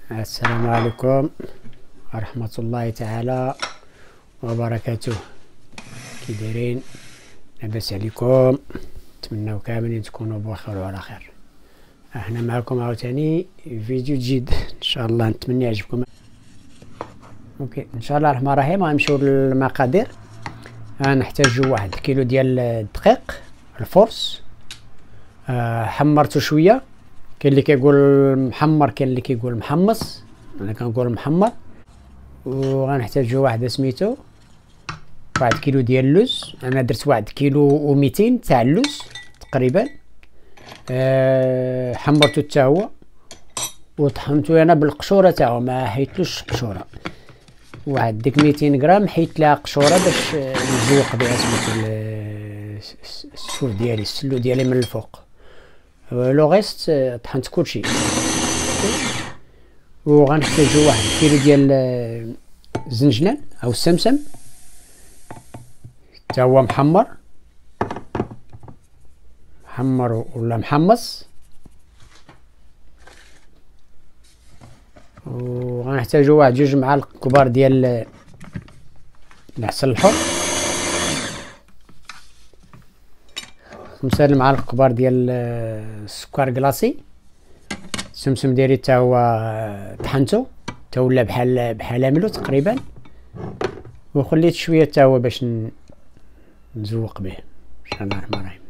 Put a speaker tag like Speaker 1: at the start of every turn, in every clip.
Speaker 1: السلام عليكم ورحمة الله تعالى وبركاته. كي دايرين؟ لاباس عليكم؟ نتمنىو كاملين تكونوا بخير وعلى خير. احنا معكم عاوتاني فيديو جديد ان شاء الله، نتمنى يعجبكم. اوكي ان شاء الله الرحمن الرحيم. غنمشيو للمقادير. غنحتاجو 1 كيلو ديال الدقيق الفورس، حمرته شويه. كاين اللي كيقول محمر، كاين اللي كيقول محمص، انا كنقول محمر. وغنحتاجو واحد سميتو 1 كيلو ديال اللوز. انا درت 1 كيلو و200 تاع اللوز تقريبا. حمرته حتى هو وطحنتو انا بالقشوره تاعو، ما حيتلوش قشوره. واحد ديك 200 غرام حيت لها قشوره باش نزوق بها سميتو السول ديالي، السلو ديالي من الفوق. لو غيست طحنت كلشي. وغنحتاجو 1 كيلو ديال الزنجلان او السمسم حتى هو محمر ولا محمص. وغنحتاجو 2 معالق كبار ديال العسل الحر، 5 معالق كبار ديال السكر كلاصي. السمسم ديالي حتى هو طحنته حتى ولا بحال عملو تقريبا، وخليت شويه حتى هو باش نزوق به ان شاء الله الرحمن الرحيم.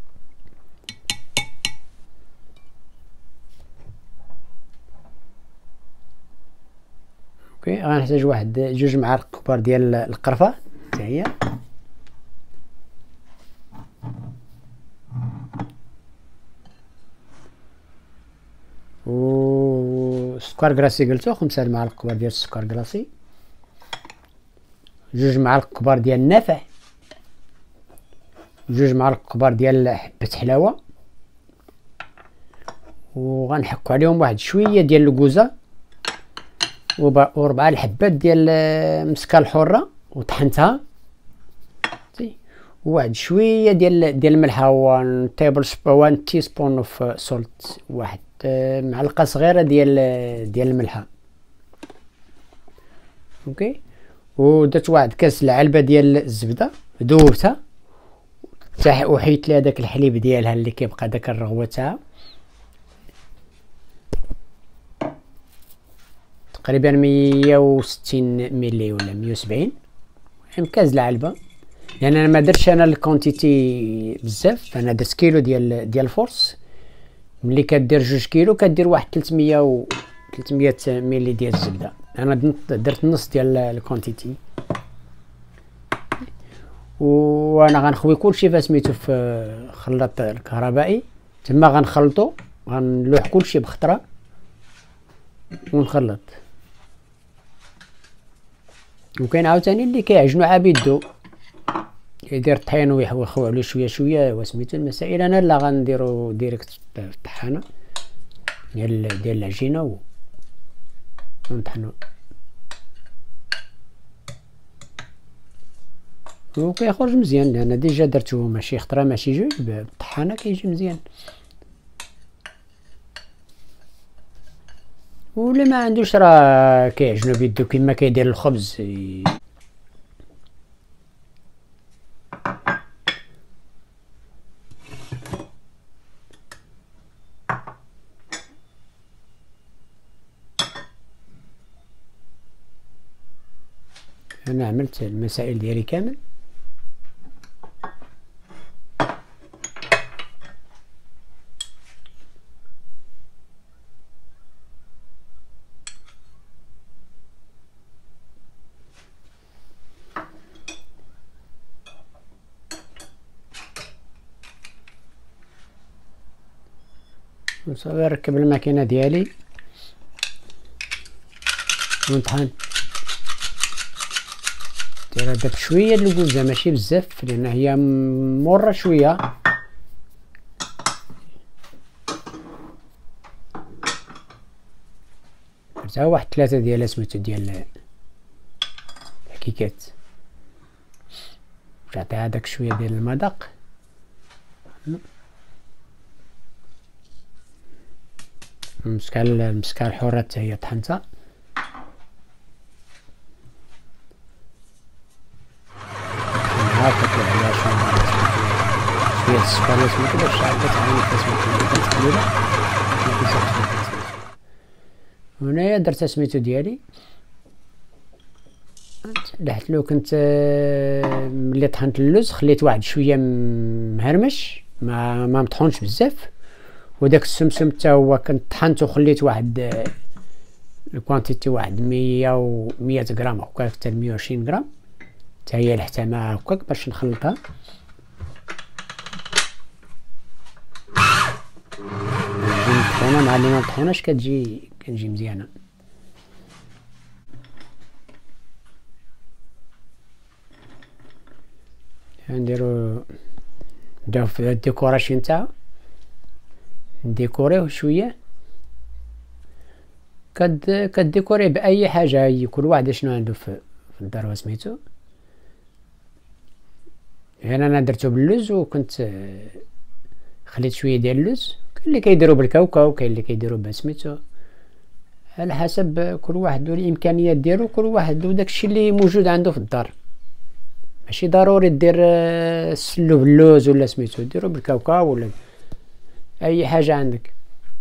Speaker 1: اوكي غنحتاج 2 معالق كبار ديال القرفه حتى هي، والسكر كلاصي قلتو 5 معالق كبار ديال السكر كلاصي، 2 معالق كبار ديال النافع، 2 معالق كبار ديال حبة حلاوة. وغنحكو عليهم واحد شويه ديال الكوزه، و4 الحبات ديال المسكه الحره وطحنتها، وواحد شويه ديال الملحه، 1 تي سبون اوف سولت، واحد معلقه صغيره ديال الملحه. اوكي ودرت 1 كاس العلبه ديال الزبده، ذوبتها وحيت لها داك الحليب ديالها اللي كيبقى داك الرغوه تاعها، تقريبا 160 ملي ولا 170 كاس العلبه. لان انا ما درتش الكونتيتي بزاف، انا درت كيلو ديال الفورس. ملي كدير 2 كيلو كدير واحد 300 ملي ديال الزبده. انا درت نص ديال الكونتيتي. وانا غنخوي كلشي فسميتو في خلاط الكهربائي، تما غنخلطو، غنلوح كلشي بخطره ونخلط. وكاين عاوتاني اللي كيعجنو عا بيدو، يدير الطحين ويخوي عليه شويه وسميتو المسائل. انا لا غنديرو ديريكت في الطحانه ديال العجينه ونطحنو، وكيخرج مزيان. لان ديجا درتو ماشي خطره ماشي جوج، بالطحانه كيجي مزيان. ولا ما عندوش راه كيعجنو بيدو كيما كيدير الخبز. انا عملت المسائل ديالي كامل. نصاوب نركب الماكينه ديالي ونطحن. دير هذاك شويه د الكوزه ماشي بزاف، لان هي مره شويه. درتها واحد 3 ديال سميتو ديال الحكيكات، تعطيها داك شويه ديال المذاق. المسكه الحره حتى هي طحنتها. كتطلع عليها شويه السكر اللي سميتو باش كتعاون في تقليبه. هنايا درت سميتو ديالي لحت له. كنت ملي طحنت اللوز خليت واحد شويه مهرمش ما مطحونش بزاف، وداك السمسم حتى هو كنت طحنته وخليت واحد الكوانتيتي واحد 100 غرام هكا حتى 120 غرام حتى هي لحتها مع هكاك باش نخلطها. مطحونه مع اللي ما مطحوناش كتجي مزيانه. نديرو نبداو في الديكوراسيون تاعو، نديكوريوه شويه. كديكوري باي حاجه، كل واحد شنو عنده في الدار وسميتو. هنا انا درتو باللوز وكنت خليت شويه ديال اللوز. كاين اللي كيديروا بالكاوكاو، كاين اللي كيديروا بسميتو، على حسب كل واحد والامكانيات ديالو. كل واحد وداكشي اللي موجود عنده في الدار. ماشي ضروري دير السلو باللوز ولا سميتو، ديرو بالكاوكاو ولا اي حاجه عندك.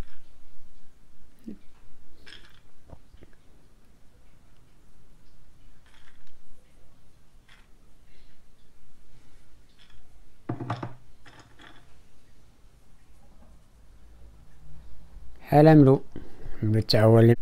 Speaker 1: حال عملو تا هو اللي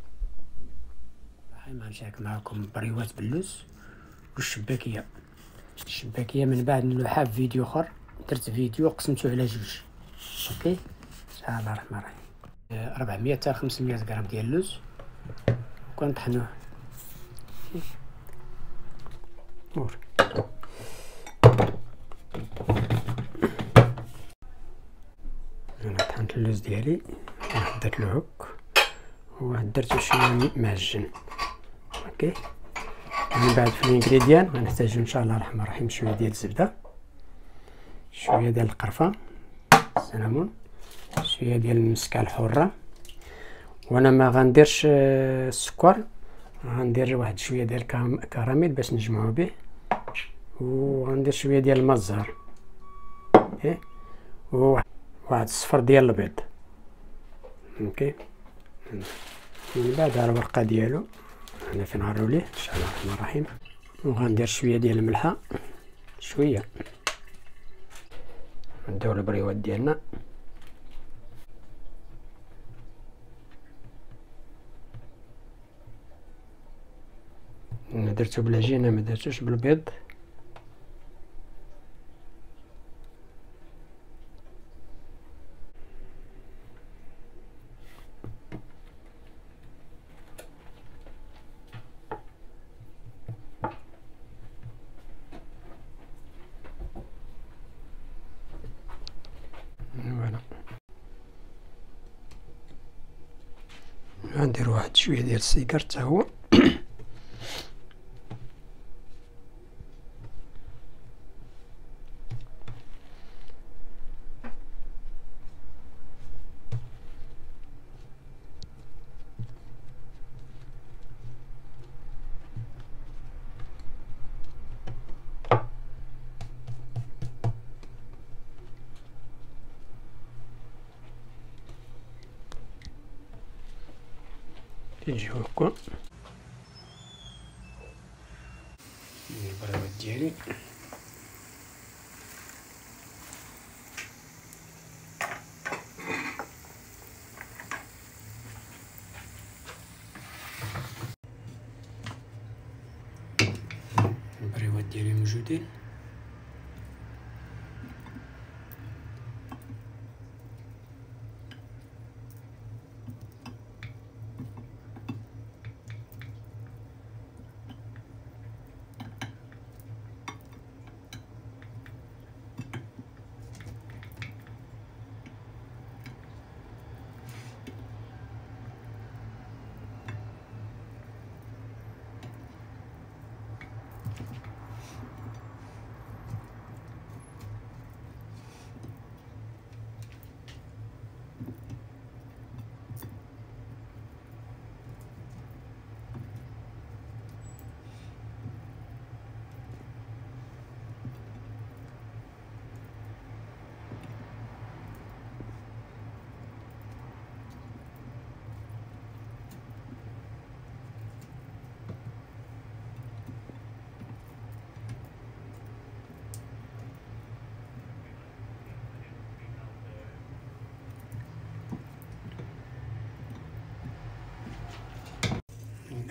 Speaker 1: ما نشارك معكم بريوات باللوز والشباكيه. الشباكيه من بعد نلوحها في فيديو اخر. درت فيديو قسمته على جوج. اوكي ان شاء الله الرحمن الرحيم. 400 حتى 500 غرام ديال اللوز وكنطحنوه. انا طحنت اللوز ديالي، واحد درت له هك وواحد درتو شويه معجن. اوكي من بعد في الانغريديان غنحتاجو ان شاء الله الرحمن الرحيم شويه ديال الزبده، شويه ديال القرفه، السينامون، شويه ديال المسكه الحره. وانا ما غنديرش السكر، غندير واحد شويه ديال كراميل باش نجمعو به، وغندير شويه ديال الماء الزهر، اوكي، وواحد الصفر ديال البيض. اوكي من بعد الورقه ديالو هنا فين غنرو ليه ان شاء الله الرحمن الرحيم. وغندير شويه ديال الملحه، شويه. نديرو البريوات ديالنا. انا درتو بالعجينه ما درتوش بالبيض. فوالا غندير واحد شويه ديال السكر حتى هو. كيجيو هكا البريوات ديالي. البريوات ديالي موجودين.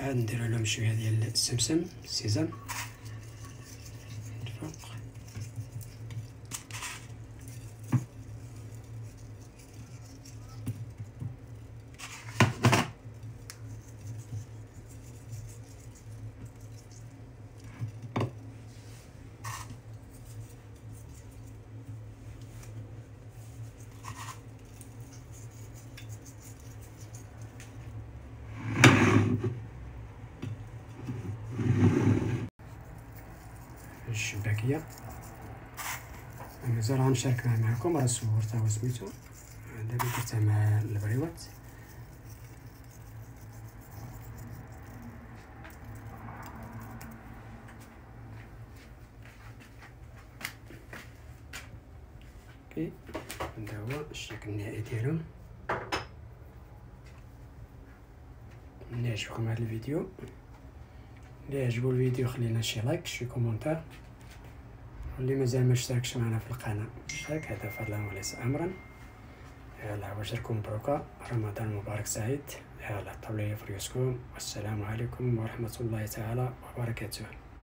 Speaker 1: عاد نديرو لهم شويه ديال السمسم السيزم الفوق. الشباكيه مازال غنشاركها معكم، راه صورتها وسميتو دابا درتها مع البريوات. اوكي هذا هو الشكل النهائي ديالهم. اللي عجبكم هذا الفيديو، اللي عجبو الفيديو خلينا شي لايك شي كومونتير، واللي مازال ما اشتركش معنا في القناه اشترك، هذا فضلا وليس امرا. يلا عواشركم مبروكه، رمضان مبارك سعيد. يلا طولوا لي في ريوسكم، والسلام عليكم ورحمه الله تعالى وبركاته.